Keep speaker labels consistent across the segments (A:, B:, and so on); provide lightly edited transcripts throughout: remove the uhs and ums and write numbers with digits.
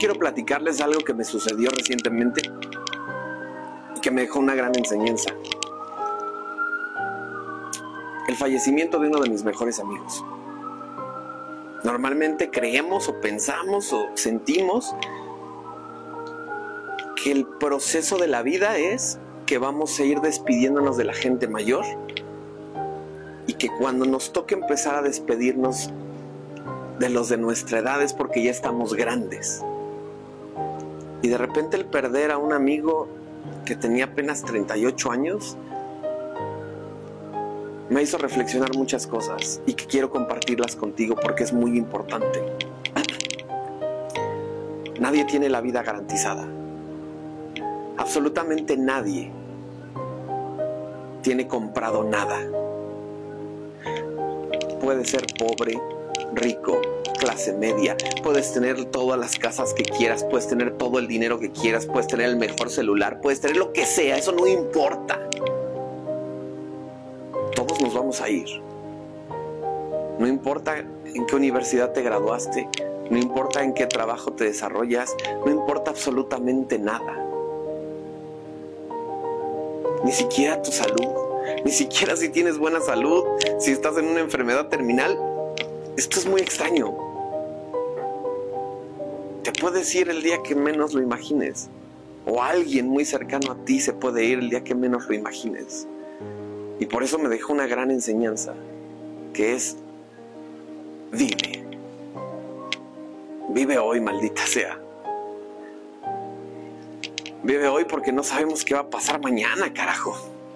A: quiero platicarles algo que me sucedió recientemente y que me dejó una gran enseñanza. El fallecimiento de uno de mis mejores amigos. Normalmente creemos o pensamos o sentimos que el proceso de la vida es que vamos a ir despidiéndonos de la gente mayor y que cuando nos toque empezar a despedirnos de los de nuestra edad es porque ya estamos grandes. Y de repente el perder a un amigo que tenía apenas 38 años me hizo reflexionar muchas cosas y que quiero compartirlas contigo porque es muy importante. Nadie tiene la vida garantizada. Absolutamente nadie tiene comprado nada. Puedes ser pobre, rico, clase media, puedes tener todas las casas que quieras, puedes tener todo el dinero que quieras, puedes tener el mejor celular, puedes tener lo que sea, eso no importa. Todos nos vamos a ir. No importa en qué universidad te graduaste, no importa en qué trabajo te desarrollas, no importa absolutamente nada. Ni siquiera tu salud, ni siquiera si tienes buena salud, si estás en una enfermedad terminal. Esto es muy extraño. Te puedes ir el día que menos lo imagines. O alguien muy cercano a ti se puede ir el día que menos lo imagines. Y por eso me dejó una gran enseñanza, que es: vive. Vive hoy, maldita sea. Vive hoy porque no sabemos qué va a pasar mañana, carajo.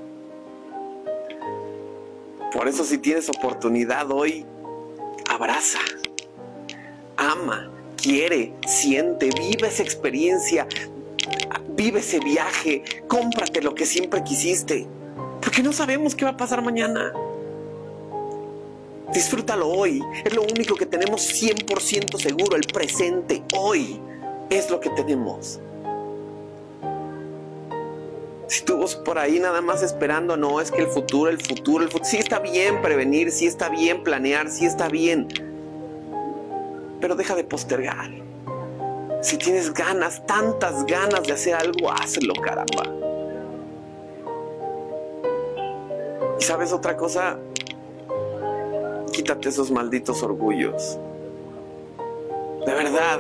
A: Por eso, si tienes oportunidad hoy, abraza, ama, quiere, siente, vive esa experiencia, vive ese viaje, cómprate lo que siempre quisiste, porque no sabemos qué va a pasar mañana. Disfrútalo hoy, es lo único que tenemos 100% seguro, el presente, hoy es lo que tenemos. Si tú vas por ahí nada más esperando, no, es que el futuro, sí está bien prevenir, sí está bien planear, sí está bien, pero deja de postergar. Si tienes ganas, tantas ganas de hacer algo, hazlo, caramba. ¿Y sabes otra cosa? Quítate esos malditos orgullos. De verdad.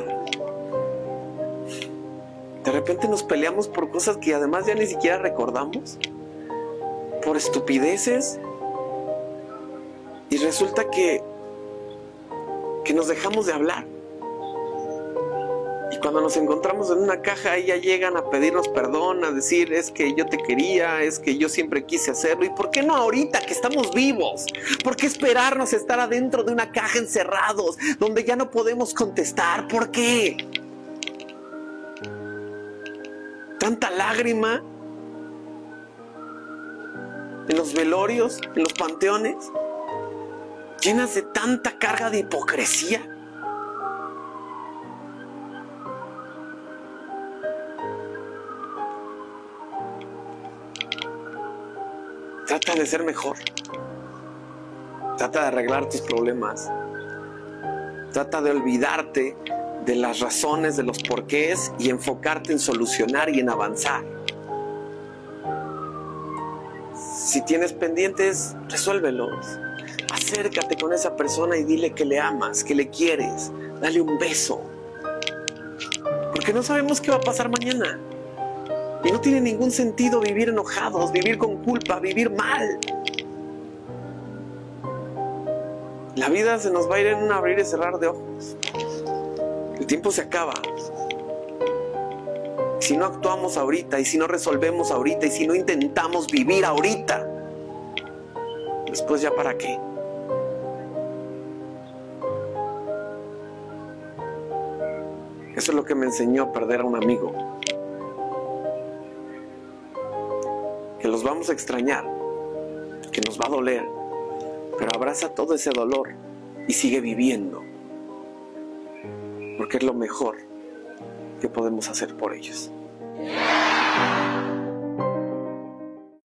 A: De repente nos peleamos por cosas que además ya ni siquiera recordamos, por estupideces, y resulta que nos dejamos de hablar. Y cuando nos encontramos en una caja, ahí ya llegan a pedirnos perdón, a decir: es que yo te quería, es que yo siempre quise hacerlo. ¿Y por qué no ahorita que estamos vivos? ¿Por qué esperarnos a estar adentro de una caja encerrados, donde ya no podemos contestar? ¿Por qué? Tanta lágrima en los velorios, en los panteones, llenas de tanta carga de hipocresía. Trata de ser mejor. Trata de arreglar tus problemas. Trata de olvidarte de las razones, de los porqués, y enfocarte en solucionar y en avanzar. Si tienes pendientes, resuélvelos. Acércate con esa persona y dile que le amas, que le quieres. Dale un beso. Porque no sabemos qué va a pasar mañana. Y no tiene ningún sentido vivir enojados, vivir con culpa, vivir mal. La vida se nos va a ir en un abrir y cerrar de ojos. El tiempo se acaba. Si no actuamos ahorita, y si no resolvemos ahorita, y si no intentamos vivir ahorita, después ya para qué. Eso es lo que me enseñó a perder a un amigo. Que los vamos a extrañar, que nos va a doler, pero abraza todo ese dolor y sigue viviendo. Porque es lo mejor que podemos hacer por ellos.